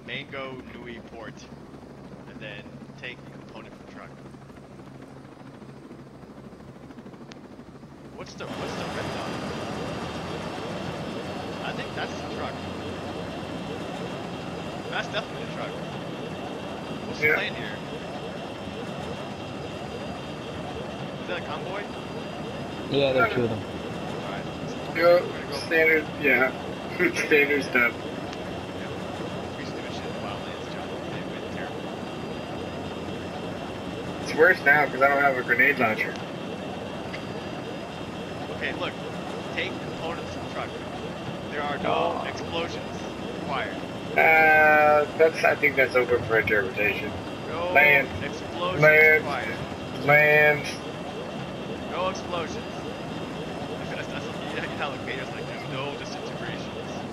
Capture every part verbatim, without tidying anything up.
Mango Nui port, and then take component from truck. What's the what's the red dot? I think that's the truck. That's definitely the truck. What's Yeah. the plane here? Is that a convoy? Yeah, there are two of them. Alright. Go, Go standard, yeah. Standard stuff. We used to do this shit in the Wildlands, John. It went terrible. It's worse now because I don't have a grenade launcher. Okay, look. Take components from truck. There are no Oh. explosions required. Uh, that's, I think that's open for interpretation. No Land. explosions Land. required. Land. No explosions. That's, that's, you know how the Vader's like, there's no disintegrations.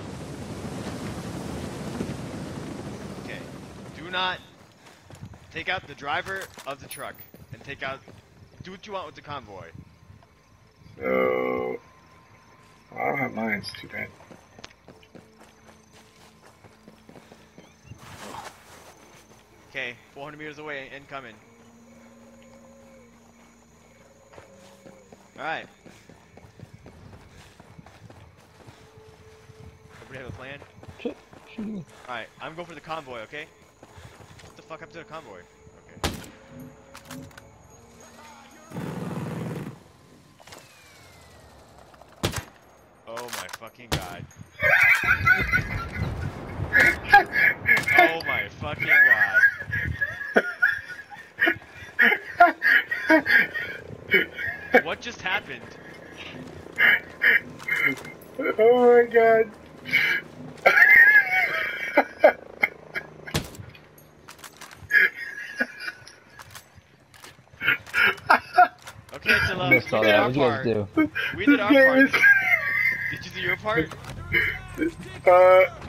Okay. Do not take out the driver of the truck and take out. Do what you want with the convoy. So, I don't have mine. It's too bad. Okay, four hundred meters away, incoming. Alright. Everybody have a plan? Shit, shooting me. Alright, I'm going for the convoy, okay? What the fuck happened to the convoy? Okay. Oh my fucking god. Oh my fucking god. What just happened? Oh my god. Okay, Attila, we Missed all did that. our What'd you guys part. do? We did our This game part. is- Did you do your part? Uh,